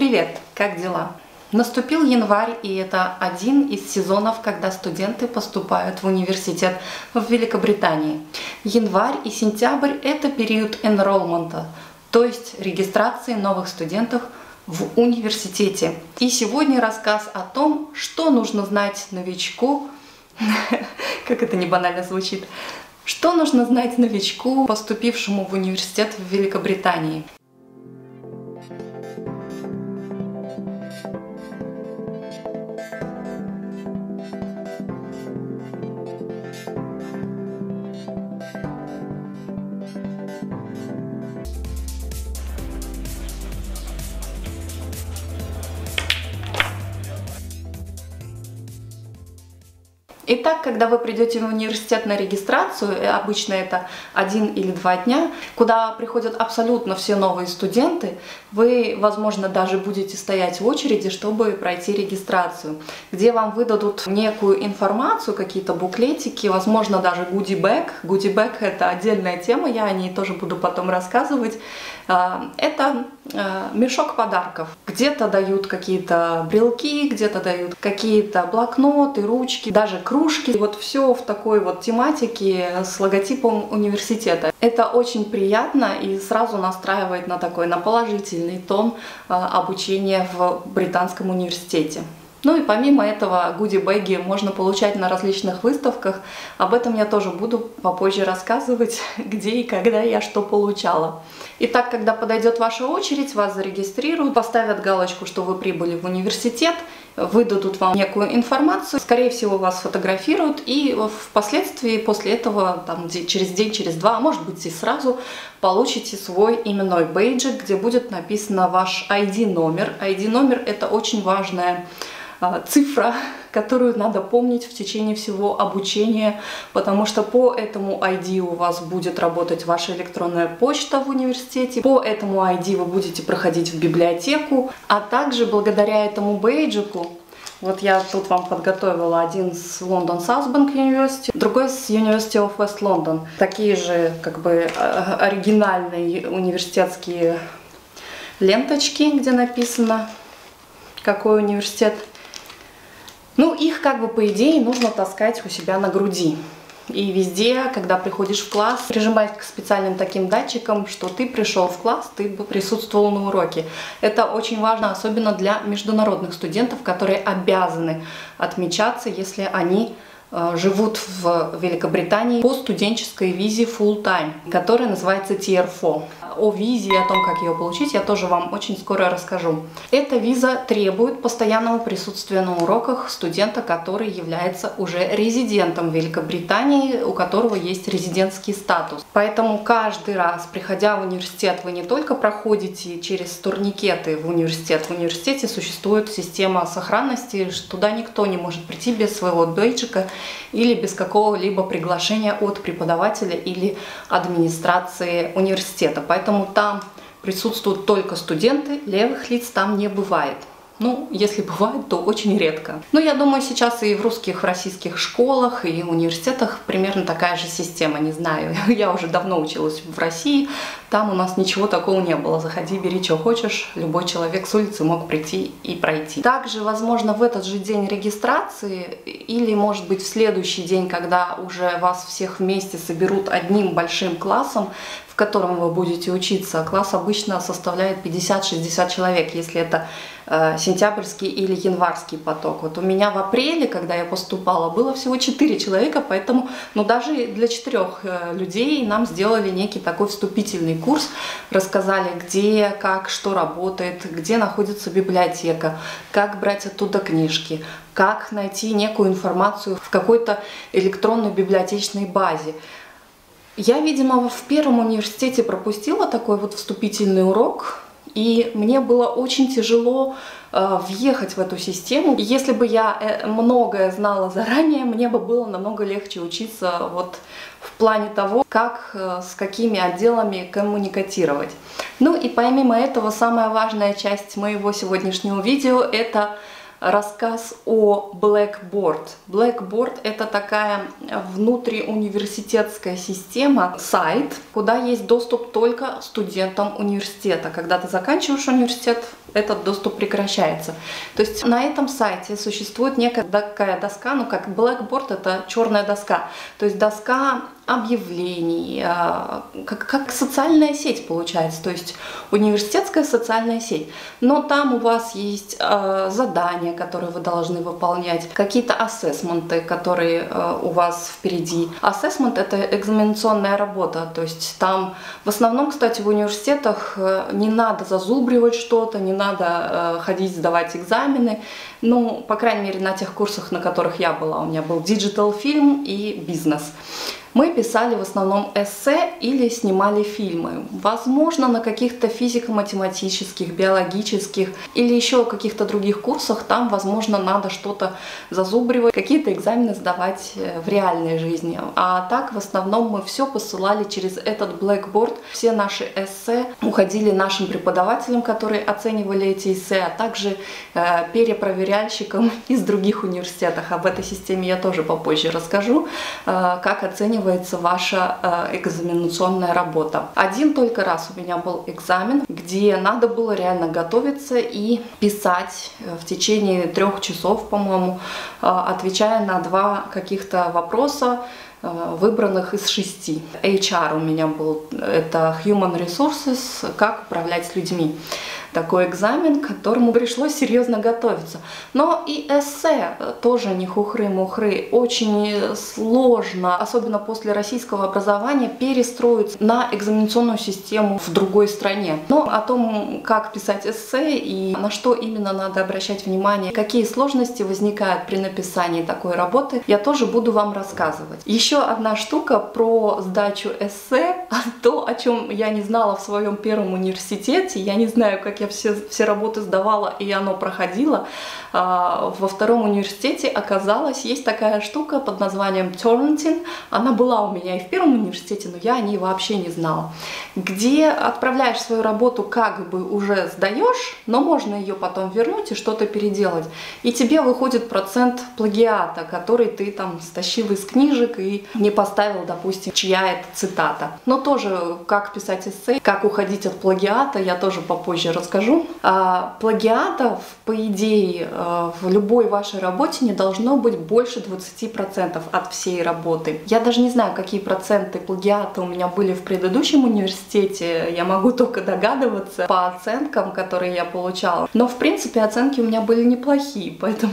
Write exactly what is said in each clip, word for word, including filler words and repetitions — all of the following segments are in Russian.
Привет! Как дела? Наступил январь, и это один из сезонов, когда студенты поступают в университет в Великобритании. Январь и сентябрь – это период энролмента, то есть регистрации новых студентов в университете. И сегодня рассказ о том, что нужно знать новичку, как это не банально звучит, что нужно знать новичку, поступившему в университет в Великобритании. Итак, когда вы придете в университет на регистрацию, обычно это один или два дня, куда приходят абсолютно все новые студенты, вы, возможно, даже будете стоять в очереди, чтобы пройти регистрацию, где вам выдадут некую информацию, какие-то буклетики, возможно, даже гуди-бэг. Гуди-бэг – это отдельная тема, я о ней тоже буду потом рассказывать. Это мешок подарков. Где-то дают какие-то брелки, где-то дают какие-то блокноты, ручки, даже кружки. И вот все в такой вот тематике с логотипом университета. Это очень приятно и сразу настраивает на такой, на положительный тон обучения в британском университете. Ну и помимо этого гуди-бэги можно получать на различных выставках. Об этом я тоже буду попозже рассказывать, где и когда я что получала. Итак, когда подойдет ваша очередь, вас зарегистрируют, поставят галочку, что вы прибыли в университет, выдадут вам некую информацию, скорее всего вас фотографируют, и впоследствии после этого, там, через день, через два, а может быть и сразу, получите свой именной бейджик, где будет написано ваш ай ди-номер. ай ди-номер – это очень важная цифра, которую надо помнить в течение всего обучения, потому что по этому ай ди у вас будет работать ваша электронная почта в университете, по этому ай ди вы будете проходить в библиотеку, а также благодаря этому бейджику, вот я тут вам подготовила один с London South Bank University, другой с University of West London. Такие же как бы оригинальные университетские ленточки, где написано, какой университет. Ну, их как бы по идее нужно таскать у себя на груди. И везде, когда приходишь в класс, прижимать к специальным таким датчикам, что ты пришел в класс, ты присутствовал на уроке. Это очень важно, особенно для международных студентов, которые обязаны отмечаться, если они э, живут в Великобритании по студенческой визе full time, которая называется ти эр фор. О визе и о том, как ее получить, я тоже вам очень скоро расскажу. Эта виза требует постоянного присутствия на уроках студента, который является уже резидентом Великобритании, у которого есть резидентский статус. Поэтому каждый раз, приходя в университет, вы не только проходите через турникеты в университет. В университете существует система сохранности, что туда никто не может прийти без своего бейджика или без какого-либо приглашения от преподавателя или администрации университета. Поэтому Поэтому там присутствуют только студенты, левых лиц там не бывает. Ну, если бывает, то очень редко. Но я думаю, сейчас и в русских, в российских школах и университетах примерно такая же система, не знаю. Я уже давно училась в России, там у нас ничего такого не было. Заходи, бери, что хочешь, любой человек с улицы мог прийти и пройти. Также, возможно, в этот же день регистрации или, может быть, в следующий день, когда уже вас всех вместе соберут одним большим классом, в котором вы будете учиться. Класс обычно составляет пятьдесят-шестьдесят человек, если это э, сентябрьский или январский поток. Вот у меня в апреле, когда я поступала, было всего четыре человека, поэтому ну, даже для четырех э, людей нам сделали некий такой вступительный курс, рассказали, где, как, что работает, где находится библиотека, как брать оттуда книжки, как найти некую информацию в какой-то электронной библиотечной базе. Я, видимо, в первом университете пропустила такой вот вступительный урок, и мне было очень тяжело э, въехать в эту систему. И если бы я э, многое знала заранее, мне бы было намного легче учиться вот в плане того, как, э, с какими отделами коммуникатировать. Ну и помимо этого, самая важная часть моего сегодняшнего видео – это рассказ о Blackboard. Blackboard — это такая внутриуниверситетская система, сайт, куда есть доступ только студентам университета. Когда ты заканчиваешь университет, этот доступ прекращается. То есть на этом сайте существует некая такая доска, ну как Blackboard, это черная доска, то есть доска объявлений, как, как социальная сеть получается, то есть университетская социальная сеть. Но там у вас есть задания, которые вы должны выполнять, какие-то ассессменты, которые у вас впереди. Ассессмент — это экзаменационная работа, то есть там в основном, кстати, в университетах не надо зазубривать что-то, не надо ходить сдавать экзамены. Ну, по крайней мере, на тех курсах, на которых я была, у меня был диджитал фильм и бизнес. Мы писали в основном эссе или снимали фильмы. Возможно, на каких-то физико-математических, биологических или еще каких-то других курсах там, возможно, надо что-то зазубривать, какие-то экзамены сдавать в реальной жизни. А так, в основном, мы все посылали через этот Blackboard. Все наши эссе уходили нашим преподавателям, которые оценивали эти эссе, а также э, перепроверяльщикам из других университетов. Об этой системе я тоже попозже расскажу, э, как оценивать ваша э, экзаменационная работа. Один только раз у меня был экзамен, где надо было реально готовиться и писать в течение трех часов, по-моему, э, отвечая на два каких-то вопроса, э, выбранных из шести. эйч ар у меня был, это Human Resources, как управлять людьми. Такой экзамен, к которому пришлось серьезно готовиться. Но и эссе тоже не хухры-мухры. Очень сложно, особенно после российского образования, перестроиться на экзаменационную систему в другой стране. Но о том, как писать эссе и на что именно надо обращать внимание, какие сложности возникают при написании такой работы, я тоже буду вам рассказывать. Еще одна штука про сдачу эссе, то, о чем я не знала в своем первом университете. Я не знаю, как я все, все работы сдавала, и оно проходило. А, во втором университете оказалось, есть такая штука под названием Turnitin. Она была у меня и в первом университете, но я о ней вообще не знала. Где отправляешь свою работу, как бы уже сдаешь, но можно ее потом вернуть и что-то переделать. И тебе выходит процент плагиата, который ты там стащил из книжек и не поставил, допустим, чья это цитата. Но тоже, как писать эссе, как уходить от плагиата, я тоже попозже расскажу. А, плагиатов, по идее, в любой вашей работе не должно быть больше двадцати процентов от всей работы. Я даже не знаю, какие проценты плагиата у меня были в предыдущем университете, я могу только догадываться по оценкам, которые я получала. Но, в принципе, оценки у меня были неплохие, поэтому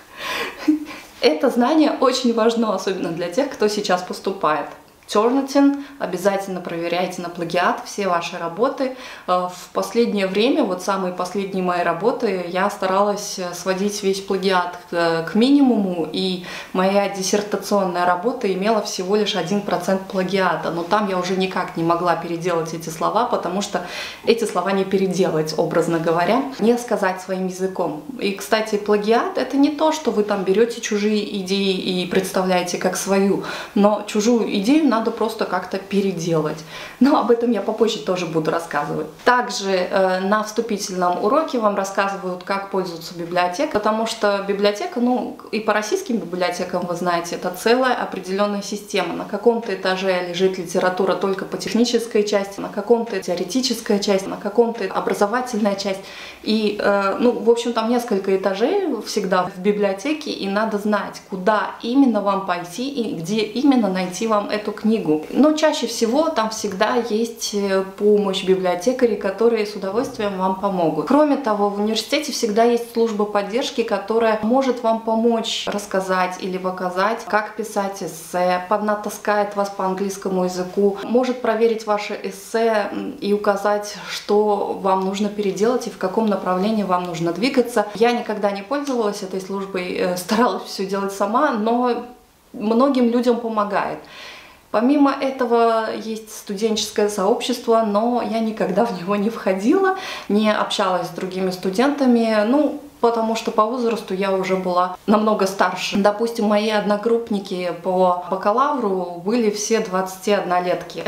это знание очень важно, особенно для тех, кто сейчас поступает. Turnitin, обязательно проверяйте на плагиат все ваши работы. В последнее время, вот самые последние мои работы, я старалась сводить весь плагиат к минимуму, и моя диссертационная работа имела всего лишь один процент плагиата, но там я уже никак не могла переделать эти слова, потому что эти слова не переделать, образно говоря, не сказать своим языком. И, кстати, плагиат — это не то, что вы там берете чужие идеи и представляете как свою, но чужую идею надо надо просто как-то переделать. Но об этом я попозже тоже буду рассказывать. Также э, на вступительном уроке вам рассказывают, как пользоваться библиотекой, потому что библиотека, ну и по российским библиотекам, вы знаете, это целая определенная система. На каком-то этаже лежит литература только по технической части, на каком-то теоретическая часть, на каком-то образовательная часть. И, э, ну, в общем, там несколько этажей всегда в библиотеке, и надо знать, куда именно вам пойти и где именно найти вам эту книгу. Но чаще всего там всегда есть помощь библиотекарей, которые с удовольствием вам помогут. Кроме того, в университете всегда есть служба поддержки, которая может вам помочь рассказать или показать, как писать эссе, поднатаскает вас по английскому языку, может проверить ваше эссе и указать, что вам нужно переделать и в каком направлении вам нужно двигаться. Я никогда не пользовалась этой службой, старалась все делать сама, но многим людям помогает. Помимо этого есть студенческое сообщество, но я никогда в него не входила, не общалась с другими студентами. Ну, потому что по возрасту я уже была намного старше. Допустим, мои одногруппники по бакалавру были все двадцатиоднолетки,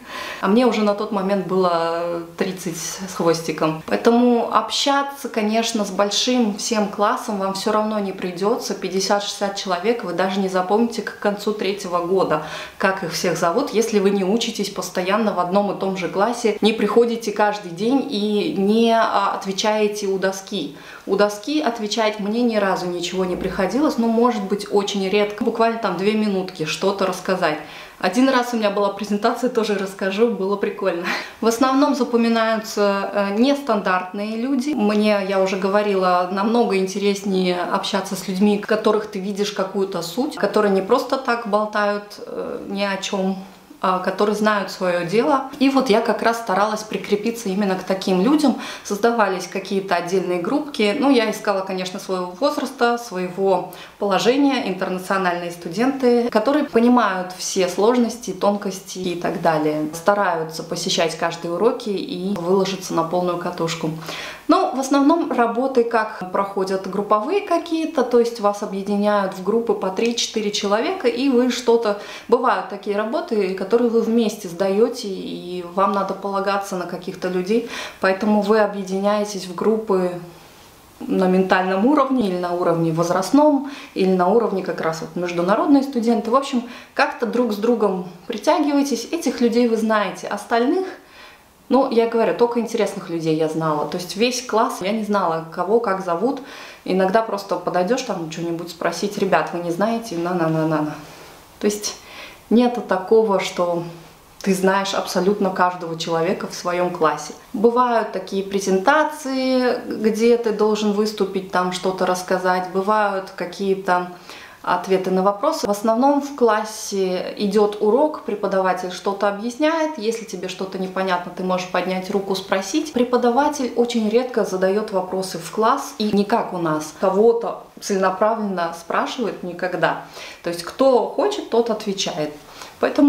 а мне уже на тот момент было тридцать с хвостиком. Поэтому общаться, конечно, с большим всем классом вам все равно не придется. пятьдесят-шестьдесят человек, вы даже не запомните к концу третьего года, как их всех зовут, если вы не учитесь постоянно в одном и том же классе, не приходите каждый день и не отвечаете у доски. У доски отвечать мне ни разу ничего не приходилось, но может быть очень редко, буквально там две минутки что-то рассказать. Один раз у меня была презентация, тоже расскажу, было прикольно. В основном запоминаются нестандартные люди. Мне, я уже говорила, намного интереснее общаться с людьми, в которых ты видишь какую-то суть, которые не просто так болтают ни о чем, которые знают свое дело. И вот я как раз старалась прикрепиться именно к таким людям. Создавались какие-то отдельные группки. Ну, я искала, конечно, своего возраста, своего положения, интернациональные студенты, которые понимают все сложности, тонкости и так далее. Стараются посещать каждые уроки и выложиться на полную катушку. Но в основном работы как проходят групповые какие-то, то есть вас объединяют в группы по три-четыре человека, и вы что-то... Бывают такие работы, которые вы вместе сдаете, и вам надо полагаться на каких-то людей, поэтому вы объединяетесь в группы на ментальном уровне, или на уровне возрастном, или на уровне как раз вот международные студенты. В общем, как-то друг с другом притягиваетесь, этих людей вы знаете, остальных... Ну, я говорю, только интересных людей я знала. То есть весь класс я не знала, кого как зовут. Иногда просто подойдешь там что-нибудь спросить: ребят, вы не знаете? На-на-на-на-на. То есть нету такого, что ты знаешь абсолютно каждого человека в своем классе. Бывают такие презентации, где ты должен выступить, там что-то рассказать. Бывают какие-то ответы на вопросы. В основном в классе идет урок, преподаватель что-то объясняет. Если тебе что-то непонятно, ты можешь поднять руку, спросить. Преподаватель очень редко задает вопросы в класс, и не как у нас, кого-то целенаправленно спрашивает никогда. То есть кто хочет, тот отвечает. Поэтому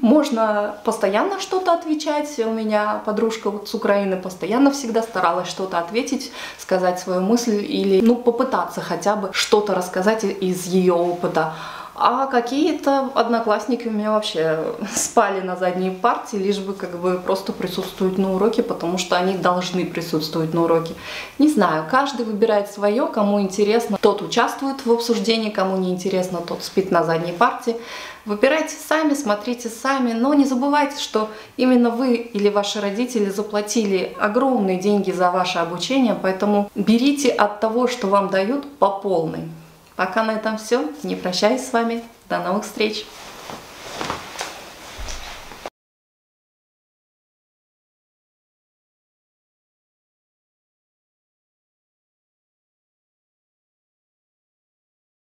можно постоянно что-то отвечать. У меня подружка вот с Украины постоянно всегда старалась что-то ответить, сказать свою мысль или ну, попытаться хотя бы что-то рассказать из ее опыта. А какие-то одноклассники у меня вообще спали на задней парте, лишь бы как бы просто присутствовать на уроке, потому что они должны присутствовать на уроке. Не знаю, каждый выбирает свое, кому интересно, тот участвует в обсуждении, кому не интересно, тот спит на задней парте. Выбирайте сами, смотрите сами, но не забывайте, что именно вы или ваши родители заплатили огромные деньги за ваше обучение, поэтому берите от того, что вам дают, по полной. Пока на этом все. Не прощаюсь с вами. До новых встреч!